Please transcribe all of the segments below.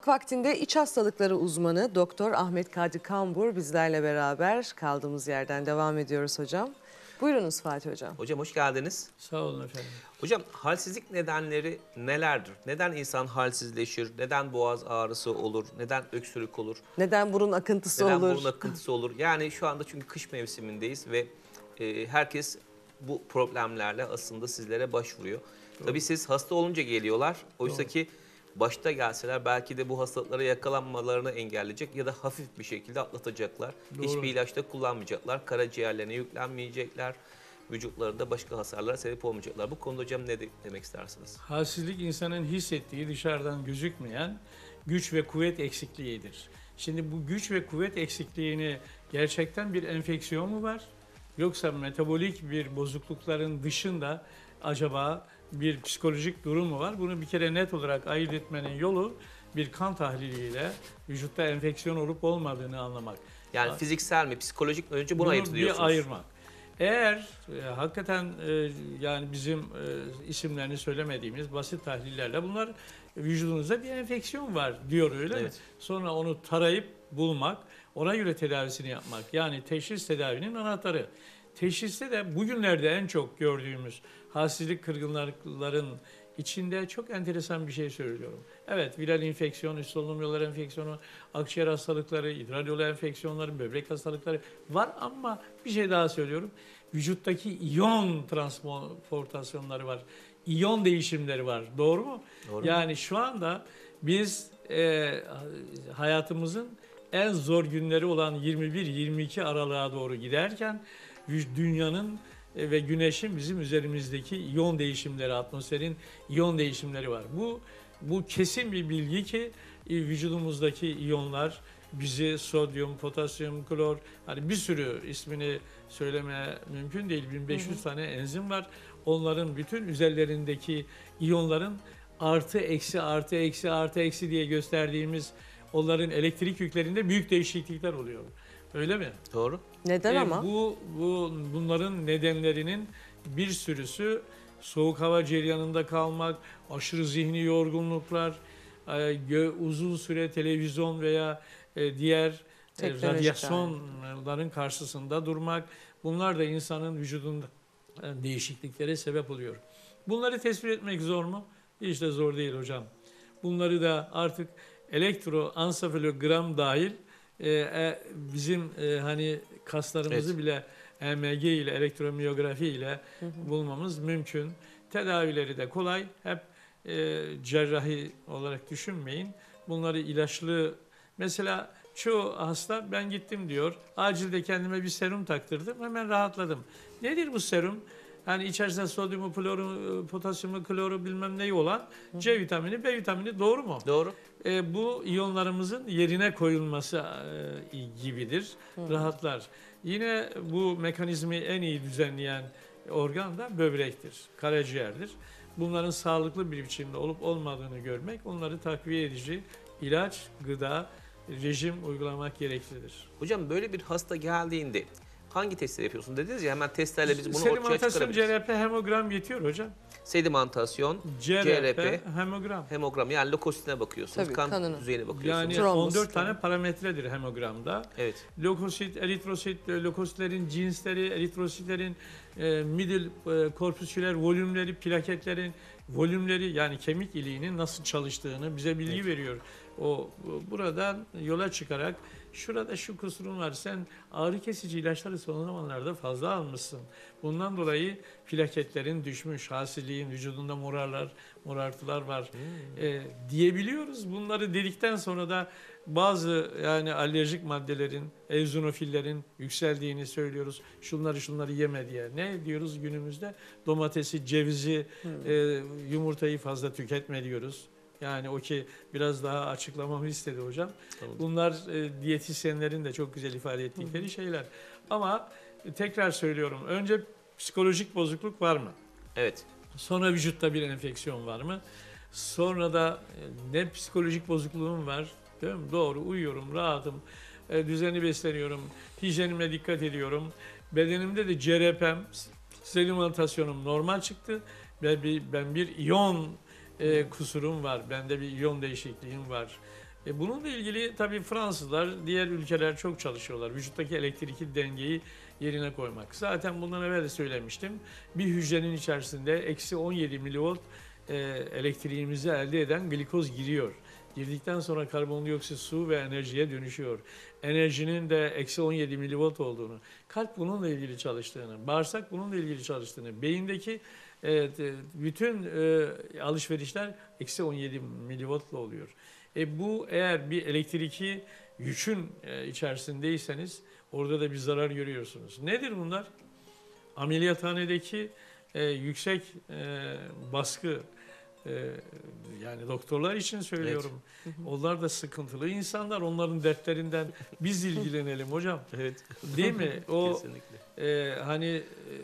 Vaktinde iç hastalıkları uzmanı Doktor Ahmet Kadri Kambur bizlerle beraber kaldığımız yerden devam ediyoruz hocam. Buyurunuz Fatih hocam. Hocam hoş geldiniz. Sağ olun efendim. Hocam halsizlik nedenleri nelerdir? Neden insan halsizleşir? Neden boğaz ağrısı olur? Neden öksürük olur? Neden burun akıntısı Neden olur? burun akıntısı olur? Yani şu anda çünkü kış mevsimindeyiz ve herkes bu problemlerle aslında sizlere başvuruyor. Tabii siz hasta olunca geliyorlar. Oysa ki başta gelseler belki de bu hastalıklara yakalanmalarını engelleyecek ya da hafif bir şekilde atlatacaklar. Doğru. Hiçbir ilaç da kullanmayacaklar. Karaciğerlerine yüklenmeyecekler. Vücutlarında başka hasarlara sebep olmayacaklar. Bu konuda hocam ne demek istersiniz? Halsizlik insanın hissettiği dışarıdan gözükmeyen güç ve kuvvet eksikliğidir. Şimdi bu güç ve kuvvet eksikliğini gerçekten bir enfeksiyon mu var? Yoksa metabolik bir bozuklukların dışında acaba bir psikolojik durum mu var? Bunu bir kere net olarak ayırt etmenin yolu bir kan tahliliyle vücutta enfeksiyon olup olmadığını anlamak. Yani fiziksel mi, psikolojik mi? Önce bunu Bunu ayırtıyorsunuz. bir ayırmak. Eğer hakikaten yani bizim isimlerini söylemediğimiz basit tahlillerle bunlar vücudunuzda bir enfeksiyon var diyor öyle mi? Evet. Sonra onu tarayıp bulmak, ona göre tedavisini yapmak. Yani teşhis tedavinin anahtarı. Teşhiste de bugünlerde en çok gördüğümüz halsizlik kırgınlıkların içinde çok enteresan bir şey söylüyorum. Evet, viral enfeksiyon, üst solunum yolları enfeksiyonu, akciğer hastalıkları, idrar yolu enfeksiyonları, böbrek hastalıkları var ama bir şey daha söylüyorum. Vücuttaki iyon transportasyonları var. İyon değişimleri var. Doğru mu? Doğru. Yani şu anda biz hayatımızın en zor günleri olan 21-22 aralığa doğru giderken dünyanın ve güneşin bizim üzerimizdeki iyon değişimleri, atmosferin iyon değişimleri var. Bu kesin bir bilgi ki vücudumuzdaki iyonlar bizi sodyum, potasyum, klor, hani bir sürü ismini söyleme mümkün değil. 1500 tane enzim var. Onların bütün üzerlerindeki iyonların artı eksi artı eksi artı eksi diye gösterdiğimiz onların elektrik yüklerinde büyük değişiklikler oluyor. Öyle mi? Doğru. Neden ama? Bunların nedenlerinin bir sürüsü soğuk hava cereyanında kalmak, aşırı zihni yorgunluklar, uzun süre televizyon veya diğer radyasyonların karşısında durmak. Bunlar da insanın vücudunda değişikliklere sebep oluyor. Bunları tespit etmek zor mu? Hiç de zor değil hocam. Bunları da artık elektroansefalogram dahil bizim hani kaslarımızı bile EMG ile, elektromiyografi ile bulmamız mümkün. Tedavileri de kolay. Hep cerrahi olarak düşünmeyin. Bunları ilaçlı, mesela çoğu hasta ben gittim diyor, acilde kendime bir serum taktırdım, hemen rahatladım. Nedir bu serum? Yani içerisinde sodyumu, kloru, potasyumu, kloru bilmem neyi olan C vitamini, B vitamini, doğru mu? Doğru. Bu iyonlarımızın yerine koyulması gibidir. Rahatlar. Yine bu mekanizmayı en iyi düzenleyen organ da böbrektir, karaciğerdir. Bunların sağlıklı bir biçimde olup olmadığını görmek, onları takviye edici ilaç, gıda, rejim uygulamak gereklidir. Hocam böyle bir hasta geldiğinde hangi testleri yapıyorsun dediniz ya, hemen testlerle biz bunu ortaya Sedimentasyon, çıkarabiliriz. CRP, hemogram yetiyor hocam. Sedimentasyon, CRP, hemogram. hemogram, yani lökositine bakıyorsunuz, Tabii, kan kanının. düzeyine bakıyorsunuz. Yani Trombos 14 tane tabii. parametredir hemogramda. Evet. Lökosit, eritrosit, lökositlerin cinsleri, eritrositlerin middle korpüsküler volümleri, plaketlerin volümleri, yani kemik iliğinin nasıl çalıştığını bize bilgi veriyor. Buradan yola çıkarak şurada şu kusurun var, sen ağrı kesici ilaçları son zamanlarda fazla almışsın. Bundan dolayı plaketlerin düşmüş, halsizliğin vücudunda morartılar var diyebiliyoruz. Bunları dedikten sonra da bazı yani alerjik maddelerin, eozinofillerin yükseldiğini söylüyoruz. Şunları yeme diye. Ne diyoruz günümüzde? Domatesi, cevizi, yumurtayı fazla tüketme diyoruz. Yani o ki biraz daha açıklamamı istedi hocam. Tamam. Bunlar diyetisyenlerin de çok güzel ifade ettikleri şeyler. Ama tekrar söylüyorum. Önce psikolojik bozukluk var mı? Evet. Sonra vücutta bir enfeksiyon var mı? Sonra da ne psikolojik bozukluğum var? Değil mi? Doğru, uyuyorum, rahatım, düzenli besleniyorum, hijyenime dikkat ediyorum. Bedenimde de CRP'm, sedimentasyonum normal çıktı. Ben bir iyon kusurum var, bende bir iyon değişikliğim var. Bununla ilgili tabii Fransızlar, diğer ülkeler çok çalışıyorlar. Vücuttaki elektrikli dengeyi yerine koymak. Zaten bundan evvel de söylemiştim. Bir hücrenin içerisinde eksi 17 milivolt elektriğimizi elde eden glikoz giriyor. Girdikten sonra karbondioksit, su ve enerjiye dönüşüyor. Enerjinin de eksi 17 milivolt olduğunu, kalp bununla ilgili çalıştığını, bağırsak bununla ilgili çalıştığını, beyindeki bütün alışverişler eksi 17 milivoltla oluyor. Bu eğer bir elektriki yükün içerisindeyseniz orada da bir zarar görüyorsunuz. Nedir bunlar? Ameliyathanedeki yüksek baskı, yani doktorlar için söylüyorum. Evet. Onlar da sıkıntılı insanlar. Onların dertlerinden biz ilgilenelim hocam. Evet. Değil mi? O Kesinlikle. hani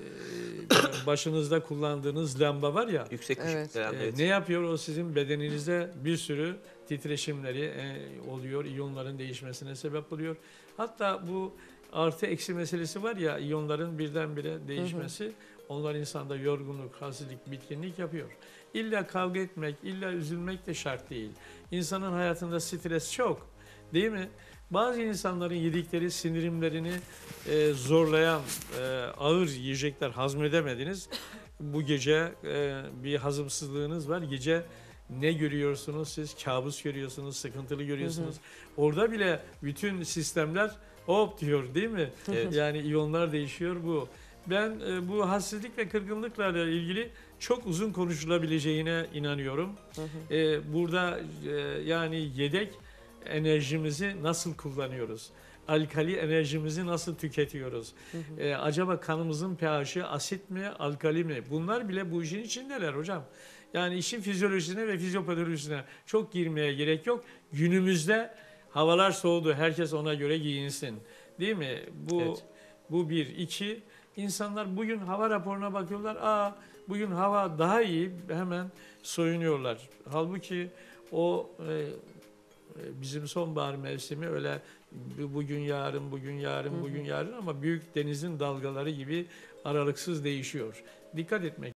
başınızda kullandığınız lamba var ya. Yüksek Evet. ışık veren, evet. Ne yapıyor? O sizin bedeninizde bir sürü titreşimleri oluyor. İyonların değişmesine sebep oluyor. Hatta bu artı eksi meselesi var ya, iyonların birdenbire değişmesi. Onlar insanda yorgunluk, halsizlik, bitkinlik yapıyor. İlla kavga etmek, illa üzülmek de şart değil. İnsanın hayatında stres çok, değil mi? Bazı insanların yedikleri sindirimlerini zorlayan ağır yiyecekler hazmedemediniz. Bu gece bir hazımsızlığınız var. Gece ne görüyorsunuz siz? Kabus görüyorsunuz, sıkıntılı görüyorsunuz. Orada bile bütün sistemler hop diyor, değil mi? Evet. Yani iyonlar değişiyor bu. Ben bu halsizlik ve kırgınlıklarla ilgili çok uzun konuşulabileceğine inanıyorum. Burada yani yedek enerjimizi nasıl kullanıyoruz? Alkali enerjimizi nasıl tüketiyoruz? Acaba kanımızın pH'i asit mi, alkali mi? Bunlar bile bu işin içindeler hocam. Yani işin fizyolojisine ve fizyopatolojisine çok girmeye gerek yok. Günümüzde havalar soğudu, herkes ona göre giyinsin. Değil mi? Evet. Bu bir. İki, insanlar bugün hava raporuna bakıyorlar. Bugün hava daha iyi, hemen soyunuyorlar. Halbuki o bizim sonbahar mevsimi öyle bugün yarın, bugün yarın, bugün yarın, ama büyük denizin dalgaları gibi aralıksız değişiyor. Dikkat etmek